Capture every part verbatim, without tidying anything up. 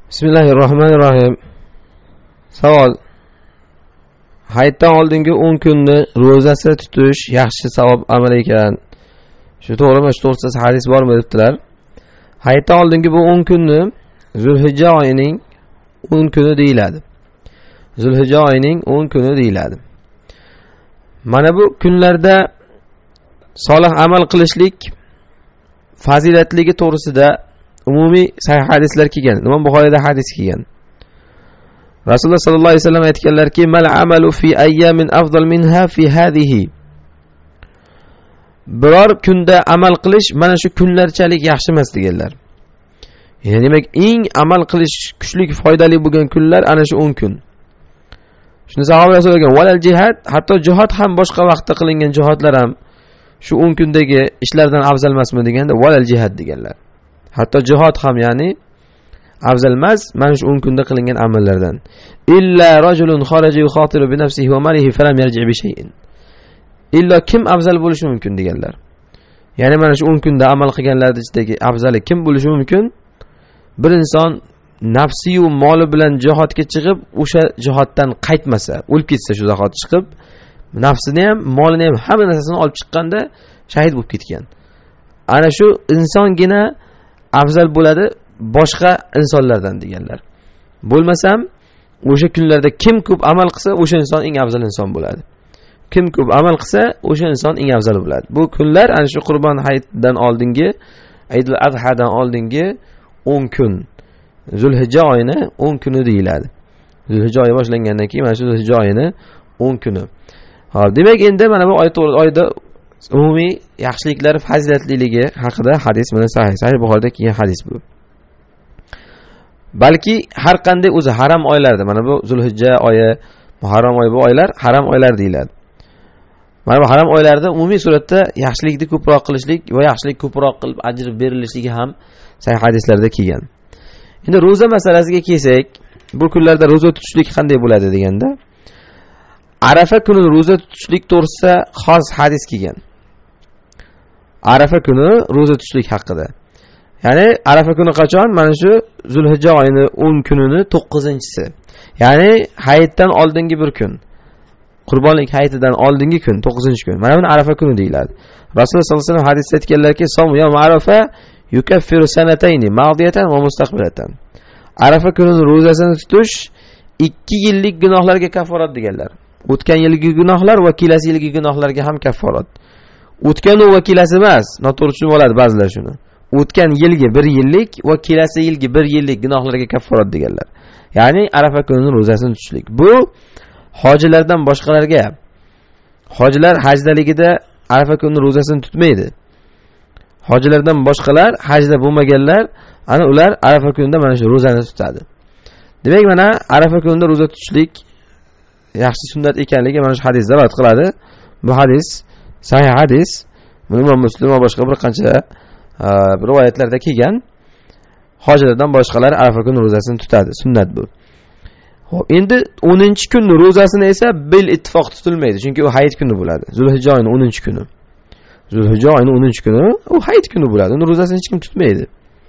Bismillahirrohmanirrohim. Savol. Hayitdan oldingi o'n kunni ro'zasi tutish yaxshi savob amal ekan. Shu to'g'rimi? Shu to'g'risida hadis bormi debdilar. Hayitdan oldingi bu o'n kunni Zulhijja oyining o'n kuni deyiladi. Zulhijja oyining o'n kuni deyiladi. Mana bu kunlarda solih amal qilishlik fazilatligi to'g'risida umumiy sahih hadislar kelgan. Imom Buxoriyda hadis kelgan. Rasululloh sallallohu alayhi vasallam aytganlarki, "Mal amalu fi ayyamin afdal minha fi hadhihi." Biror kunda amal qilish mana shu kunlarchalik yaxshi emas deganlar. Ya'ni demak, eng amal qilish kuchli, foydali bo'lgan kunlar ana shu o'n kun. Shuni sahobalar so'ragan, "Valal jihad?" Hatto jihad ham boshqa vaqtda qilingan jihodlar ham shu o'n kundagi ishlardan afzal emasmi deganda, "Valal jihad" deganlar. Hatto jihad ham ya'ni afzal emas, mana shu o'n kunda qilingan amallardan. Illa rajulun kharaja yukhatiru bi nafsihi wa malihi falam yarji' bi shay'in. Illa kim afzal bo'lishi mumkin deganlar. Ya'ni mana shu o'n kunda amal qilganlarning ichidagi afzali kim bo'lishi mumkin? Bir inson nafsi va moli bilan jihodga chiqib, o'sha jihoddan qaytmasa, o'lib ketsa shu zahot chiqib, nafsini ham, molini ham, hamma narsasini olib chiqqanda shahid bo'lib ketgan. Ana shu insongina afzal bo'ladi boshqa insonlardan deganlar. Bo'lmasam o'sha kunlarda kim ko'p amal qilsa, o'sha inson eng afzal inson bo'ladi. Kim ko'p amal qilsa, o'sha inson eng afzal bo'ladi. Bu kunlar ana shu Qurbon hayitidan oldingi, Aydul Adhadan oldingi o'n kun. Zulhijja oyini o'n kuni deyiladi. Zulhijja oyi boshlangandan keyin mana shu Zulhijja oyini o'n kuni. Xo'p, demak endi mana bu oy oyda umumiy yaxshiliklar fazilatliligi haqida hadis mana sahih. Sahih Buxoriyda kelgan hadis bu. Balki har qanday o'zi haram oylarda, mana bu Zulhijja oyi, Muharram oyi, bu oylar haram oylar deyiladi. Mana bu haram oylarda umumiy suratda yaxshilikni ko'proq qilishlik va yaxshilik ko'proq qilib ajr berilishligi ham sahih hadislarda kelgan. Endi roza masalasiga kelsak, bu kunlarda roza tutishlik qanday bo'ladi deganda, Arafa kuni roza tutishlik to'g'risida xos hadis kelgan. Arafa kuni roza tutishlik haqida. Ya'ni Arafa kuni qachon? Mana shu Zulhijja oyining o'n kunini to'qqizinchisi. Ya'ni hayitdan oldingi bir kun. Qurbonlik hayitidan oldingi kun, to'qqizinchi kun. Mana buni Arafa kuni deyiladi. Rasululloh sollallohu alayhi vasallam hadisda aytganlarki, "Som yom Arafa yukaffiru sanatayni madiyatan va mustaqbilatan." Arafa kunining ro'zasini tutish ikki yillik gunohlarga kafforat deganlar. O'tgan yilgi gunohlar va kelasi yilgi gunohlarga ham kafforat. O'tgan va kelasi emas, noto'g'ri tushunib oladi ba'zilar shuni. O'tgan yilgi bir yillik va kelasi yilgi bir yillik gunohlarga kafforat deganlar. Ya'ni Arafa kunining ro'zasini tutishlik. Bu hojilardan boshqalarga, hojilar hajdaligida Arafa kunining ro'zasini tutmaydi. Hojilardan boshqalar, hajda bo'lmaganlar, ana ular Arafa kunida mana shu ro'zani tutadi. Demak, mana Arafa kunida ro'za tutishlik yaxshi sunnat ekanligi mana shu hadis da'vat qiladi. Bu hadis sahih hadis. Buni Imom Muslim va boshqa bir qancha rivoyatlarda kelgan. Hojilardan boshqalar Arafa kuni ro'zasini tutadi. Sunnat bu. Xo'p, endi o'ninchi kunning ro'zasini esa bil ittifoq tutilmaydi, chunki u hayit kuni bo'ladi. Zulhijja oyining o'ninchi kuni. Zulhijja oyining o'ninchi kuni u hayit kuni bo'ladi. Uni ro'zasini hech kim tutmaydi.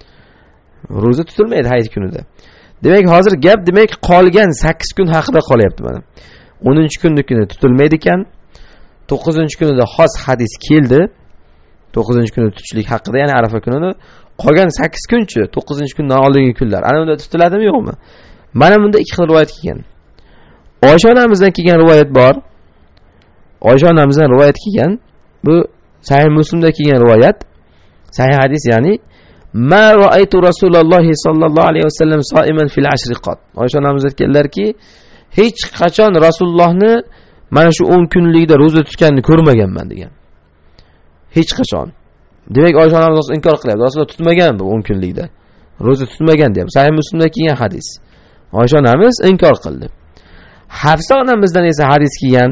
Ro'za tutilmaydi hayit kunida. Demak, hozir gap demak qolgan sakkiz kun haqida qolyapti mana. o'ninchi kunnikini tutilmaydi ekan. to'qqizinchi kunida xos hadis keldi. to'qqizinchi kuni tutishlik haqida, ya'ni Arafa kunini. Qolgan sakkiz kunchi, to'qqizinchi kundan oldingi kunlar. Ana unda tutiladimi, yo'qmi? Mana bunda ikki xil rivoyat kelgan. Oysha onamizdan kelgan rivoyat bor. Oysha onamizdan rivoyat kelgan. Bu Sahih Muslimda kelgan rivoyat. Sahih hadis, ya'ni ma ra'aytu Rasululloh sallallohu alayhi vasallam soiman fil ashri qat. Oysha onamiz aytganlarki, hech qachon Rasulullohni mana shu o'n kunlikda roza tutganini ko'rmaganman degan. Hech qachon. Demak, Oysha onamiz inkor qilyapti. Rasululloh tutmagan bu o'n kunlikda. Roza tutmagan deyapti. Sahih Muslimda kelgan hadis. Oysha onamiz inkor qildi. Hafsa onamizdan esa hadis kelgan.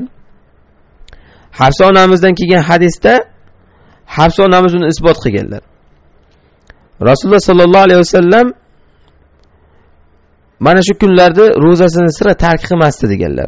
Hafsa onamizdan kelgan hadisda Hafsa onamiz uni isbot qilganlar. Rasululloh sallallohu alayhi vasallam mana shu kunlarda ro'zasini sira tark qilmasdi deganlar.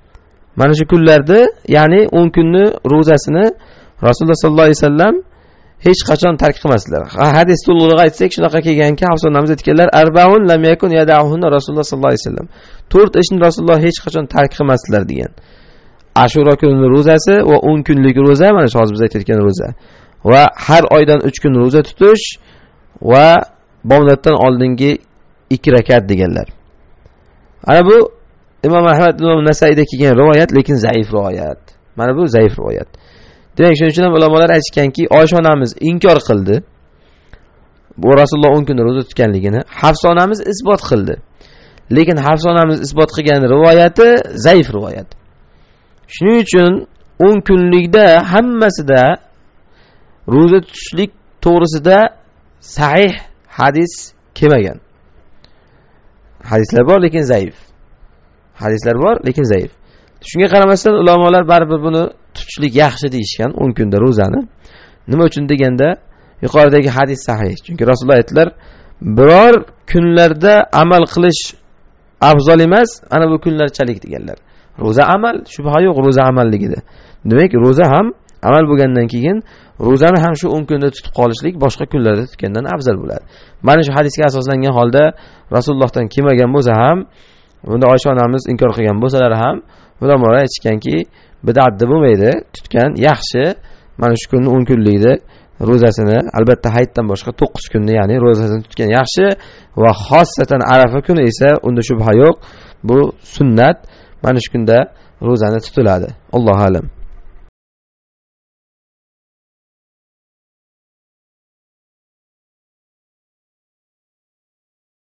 Mana shu kunlarda, ya'ni o'n kunni ro'zasini Rasululloh sallallohu alayhi vasallam hech qachon tark qilmasdilar. Hadis to'lig'iga aytsak, shunaqa kelganki, Hafsa onamiz aytganlar, "Arbaun lam yakun yada'uhunna Rasululloh sallallohu alayhi vasallam." to'rt ishni Rasululloh hech qachon tark qilmasdilar degan. Ashura kunining ro'zasi va o'n kunlik ro'za, mana shu hozir biz aytayotgan ro'za. Va har oydan uch kun ro'za tutish va bomdoddan oldingi ikki rakat deganlar. Ana bu Imom Ahmad Imom Nasaiyda kelgan rivoyat, lekin zaif rivoyat. Mana bu zaif rivoyat. Demak, shuning uchun ham ulamolar aytganki, Oysha onamiz inkor qildi. Bu Rasululloh o'n kun ro'za tutganligini, Hafsa onamiz isbot qildi. Lekin Hafsa onamiz isbot qilgan rivoyati zaif rivoyat. Shuning uchun o'n kunlikda hammasida ro'za tutishlik to'g'risida sahih hadis kelmagan. Hadislar bor, lekin zaif. Hadislar bor, lekin zaif. Shunga qaramasdan ulamolar baribir buni tutishlik yaxshi deyishgan o'n kunda ro'zani. Nima uchun deganda, yuqoridagi hadis sahih. Chunki Rasululloh aytdilar, biror kunlarda amal qilish afzal emas, ana bu kunlarchalik deganlar. Ro'za amal, shubha yo'q ro'za amalligida. Demak, ro'za ham amal bo'lgandan keyin ro'zani ham shu o'n kunda tutib qolishlik boshqa kunlarda tutgandan afzal bo'ladi. Mana shu hadisga asoslangan holda Rasulullohdan kelmagan bo'lsa ham, bunda Oysha onamiz inkor qilgan bo'lsalar ham, ulamolar aytganki, bid'at bo'lmaydi, tutgan yaxshi. Mana shu kunni o'n kunlikda ro'zasini, albatta hayitdan boshqa to'qqiz kunni, ya'ni ro'zasini tutgan yaxshi va xossatan Arafa kuni esa unda shubha yo'q, bu sunnat. Mana shu kunda ro'zani tutiladi. Allohu a'lam.